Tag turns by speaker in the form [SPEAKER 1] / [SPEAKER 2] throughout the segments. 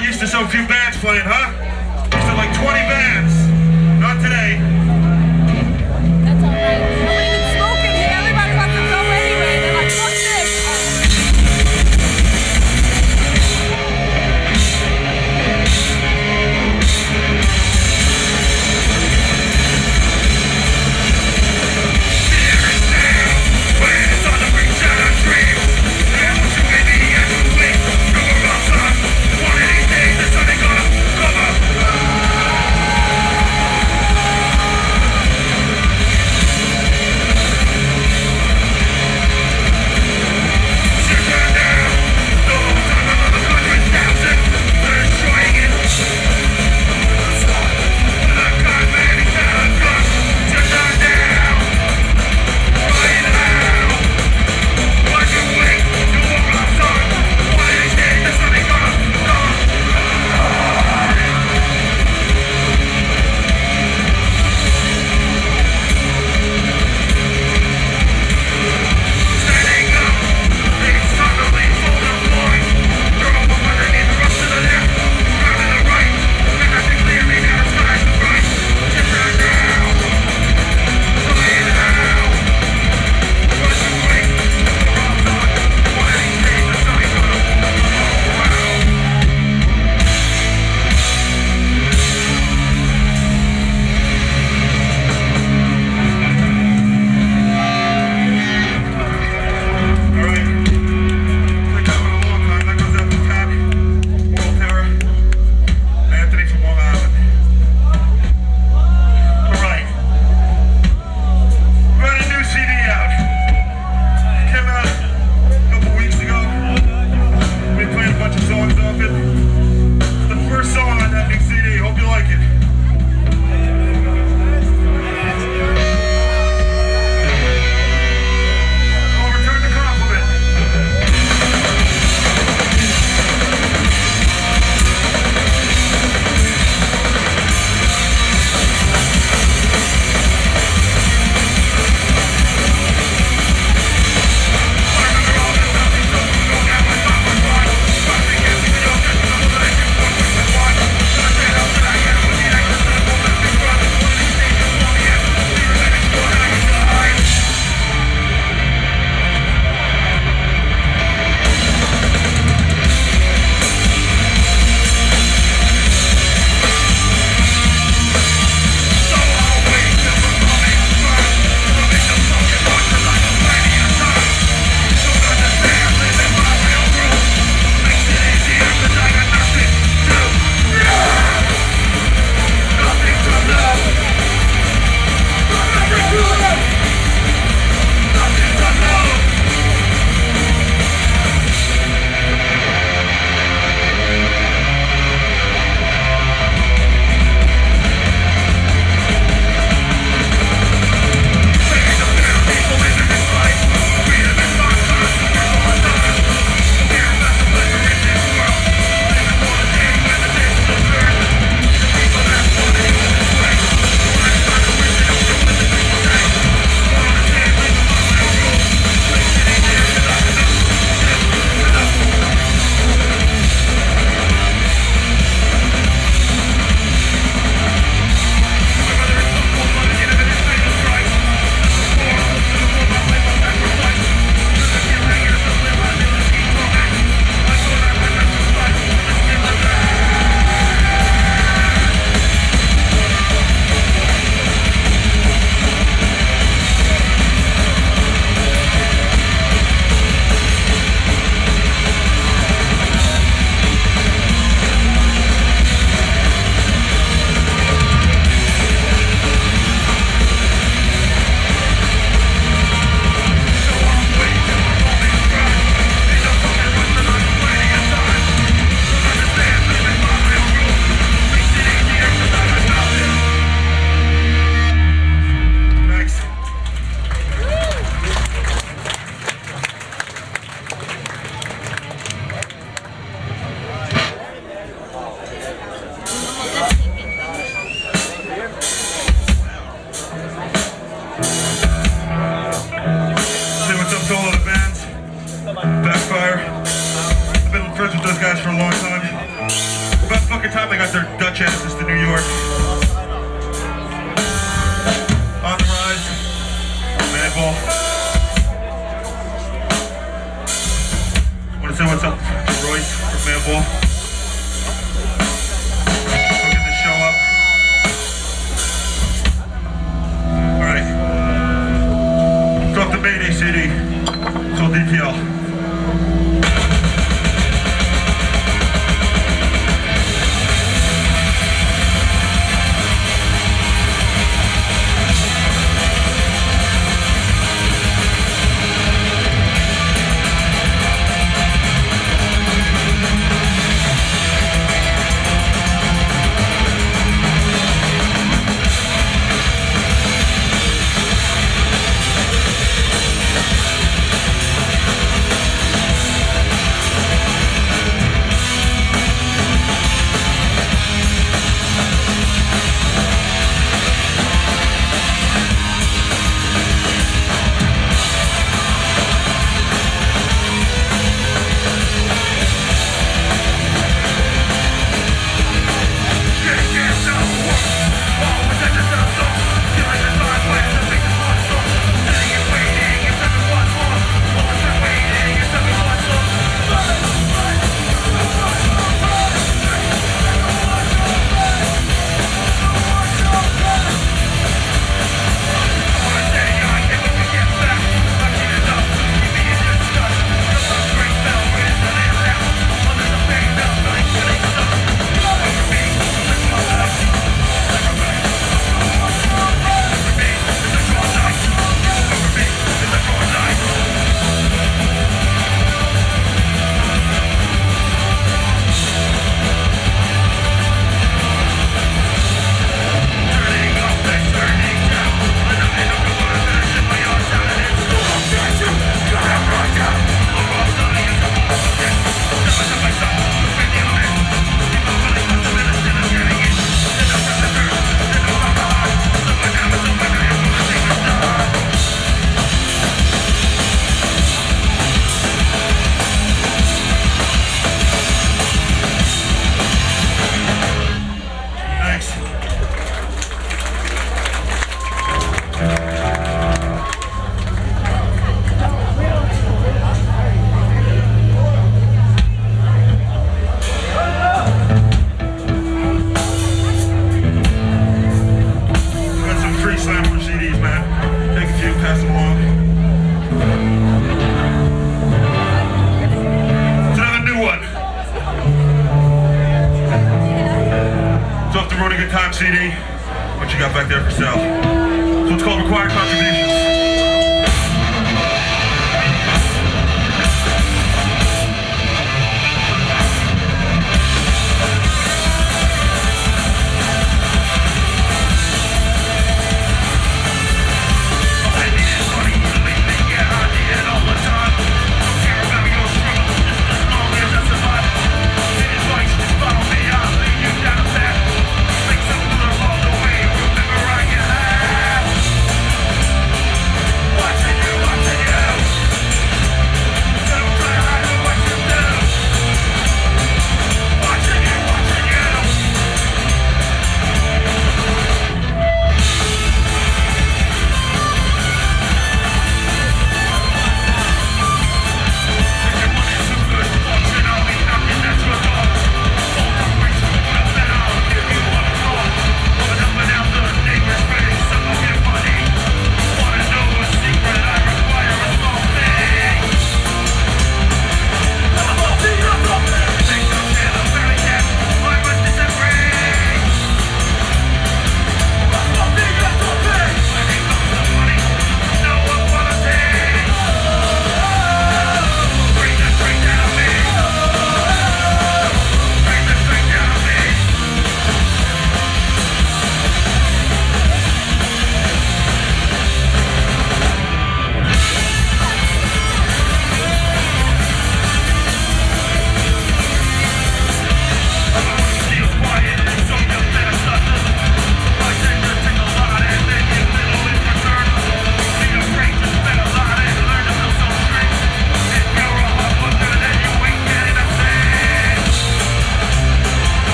[SPEAKER 1] not used to so few bands playing, huh? Used to like 20 bands. Not today.
[SPEAKER 2] That's alright. Nobody can smoke in here. Everybody wants to go anyway. They're like, fuck this.
[SPEAKER 1] fucking time they got their Dutch asses to New York. On the rise, Madball. Want to say what's up to Royce from Madball? Hooking the show up. Alright. Drop the Mayday CD. It's all DPL. CD, what you got back there for sale? So it's called Required Contributions.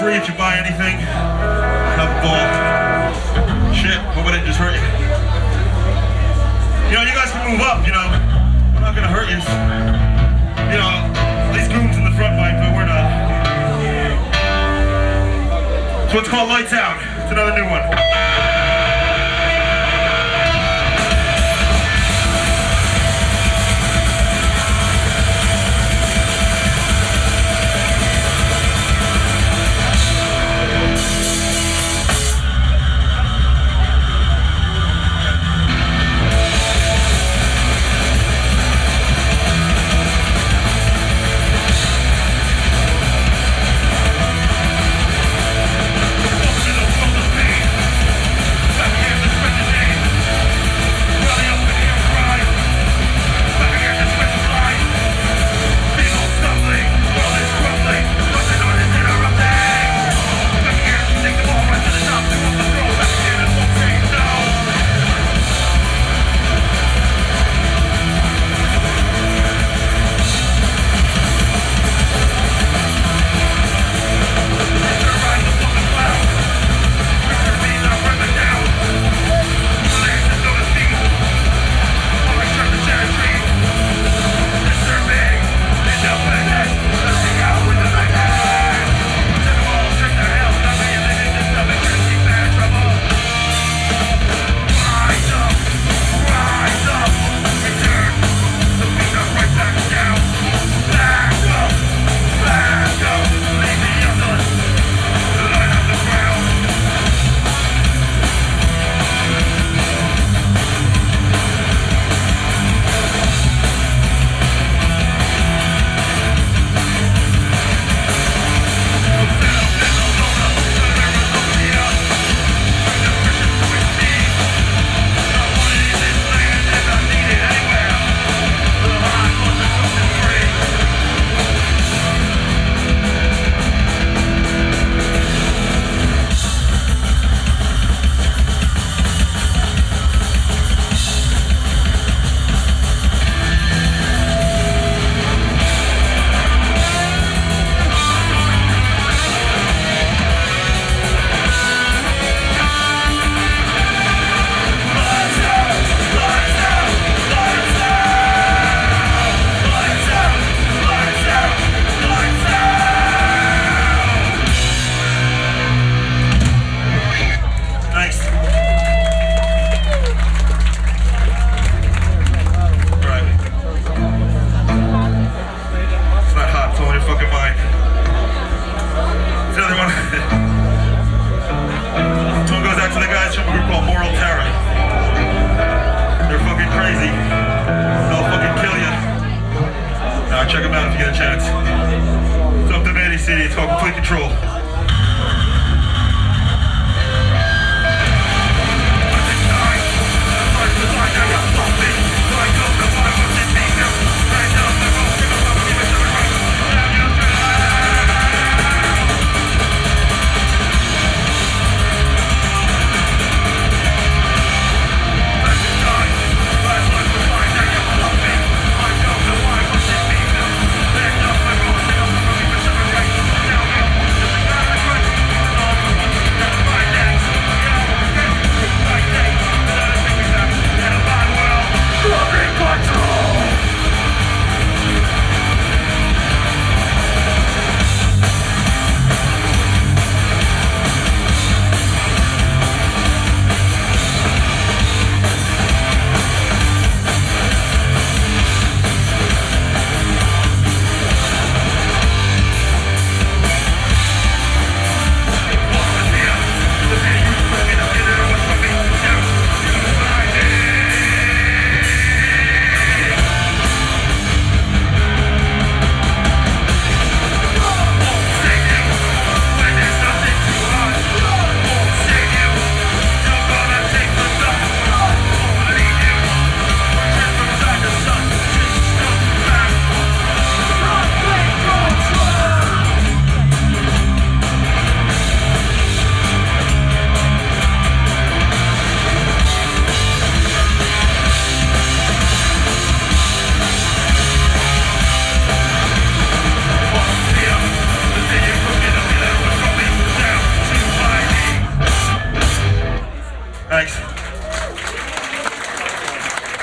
[SPEAKER 1] free if you buy anything. Have a ball. Shit, hope I didn't just hurt you. You know, you guys can move up, you know. I'm not gonna hurt you. You know, these goons in the front might, but we're not. So it's called Lights Out. It's another new one.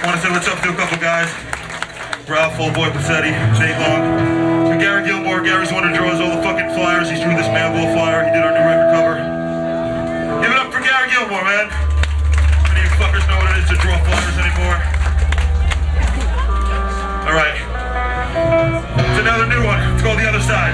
[SPEAKER 1] want to say what's up to a couple guys. Ralph, Old Boy Passetti, Nate Long. And Gary Gilmore. Gary's the one who draws all the fucking flyers. He drew this Manbull flyer. He did our new record cover. Give it up for Gary Gilmore, man. Many of you fuckers know what it is to draw flyers anymore. Alright. It's another new one. It's called The Other Side.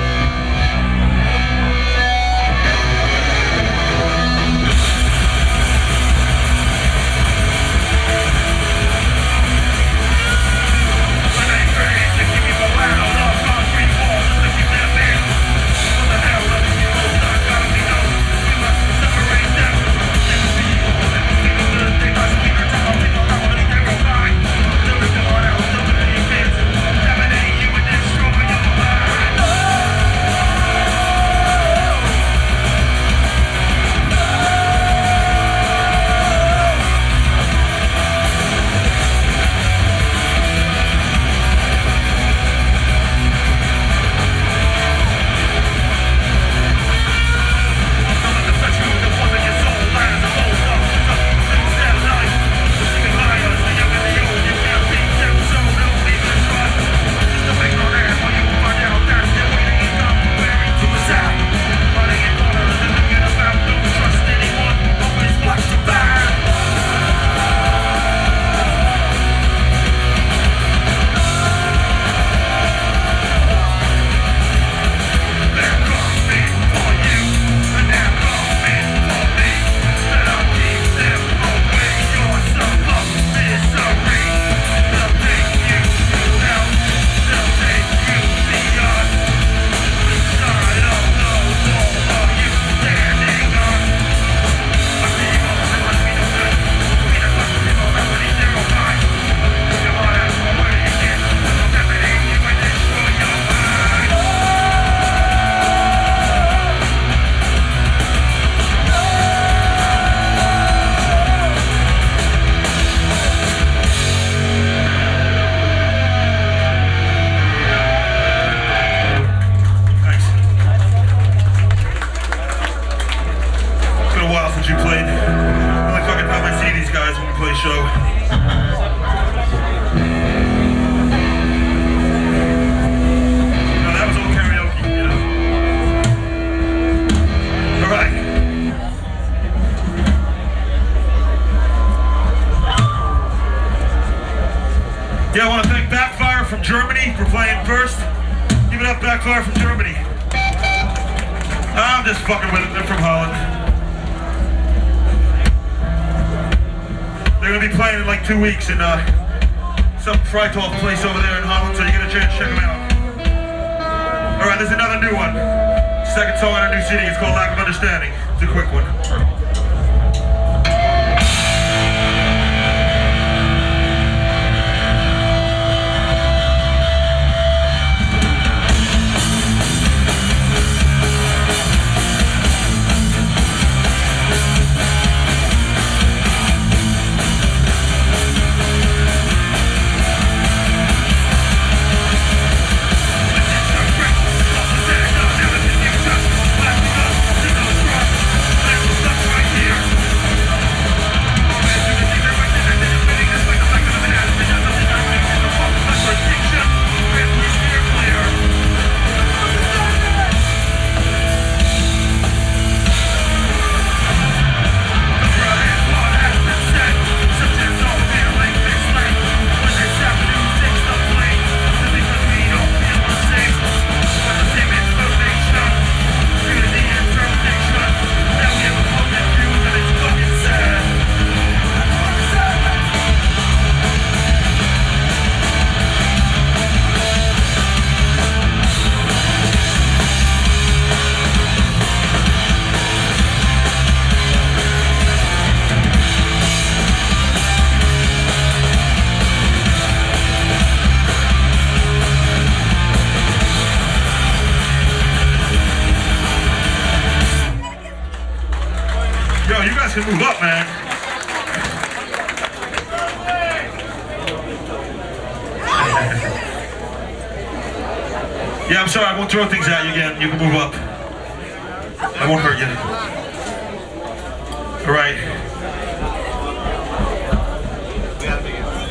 [SPEAKER 1] Yeah, I want to thank Backfire from Germany for playing first. Give it up, Backfire from Germany. I'm just fucking with it. They're from Holland. They're going to be playing in like 2 weeks in some Freithof place over there in Holland, so you get a chance to check them out. Alright, there's another new one. Second song on our new CD. It's called Lack of Understanding. It's a quick one. Yo, you guys can move up, man. Yeah, I'm sorry, I won't throw things at you again. You can move up. I won't hurt you. All right.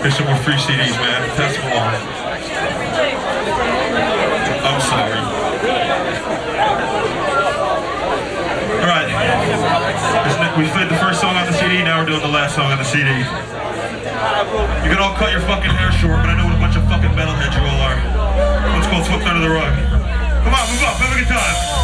[SPEAKER 1] Here's some more free CDs, man. Pass them along. I'm sorry. Alright. We played the first song on the CD, now we're doing the last song on the CD. You can all cut your fucking hair short, but I know what a bunch of fucking metalheads you all are. One's called Swept Under the Rug. Come on, move up, have a good time.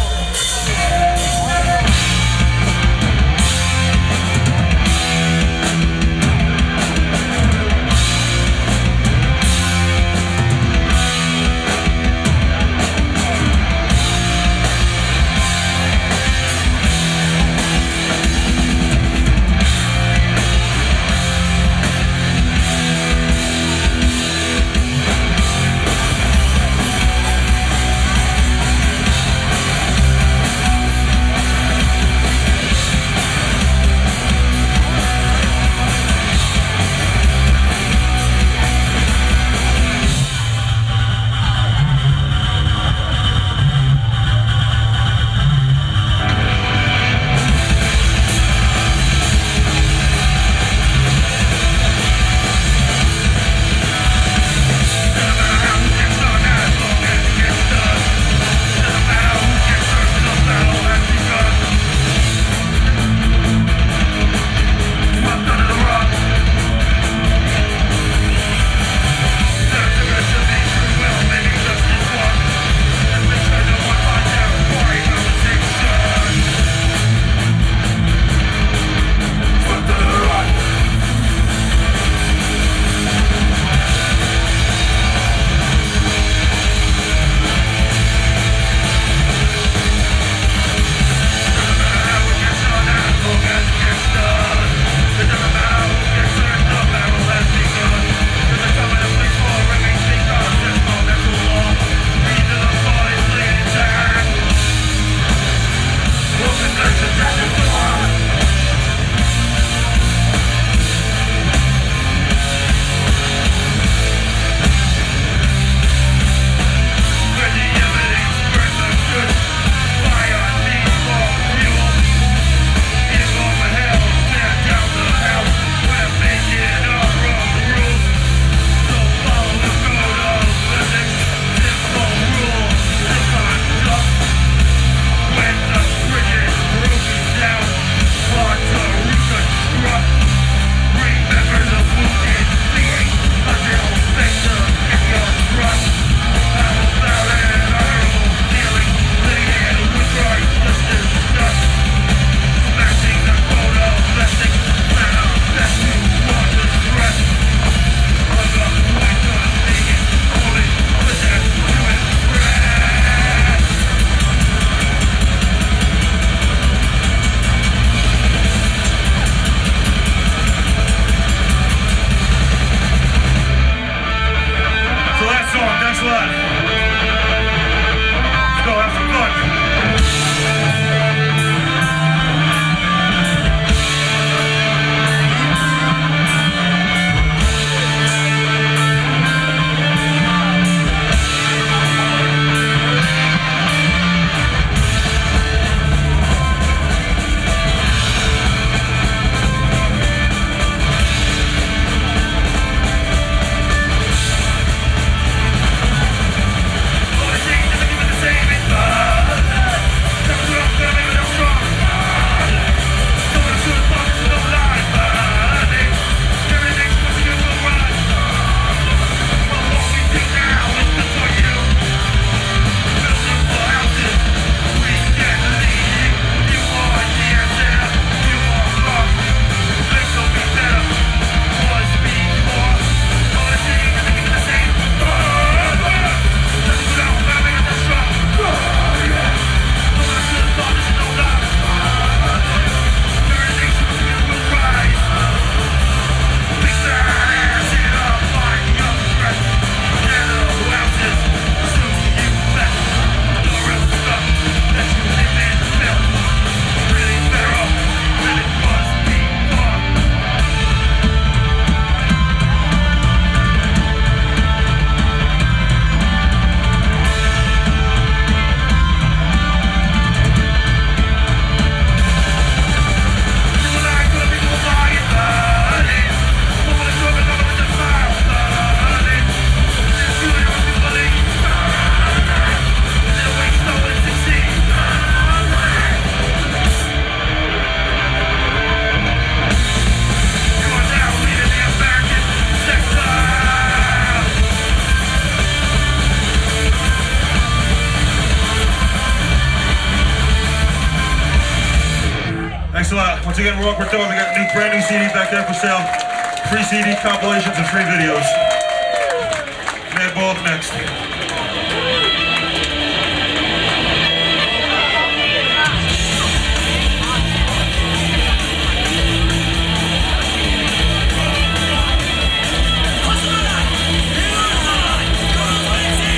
[SPEAKER 1] Once again, we're throwing. We got a brand new CD back there for sale. Free CD compilations and free videos. Mad Ball up next.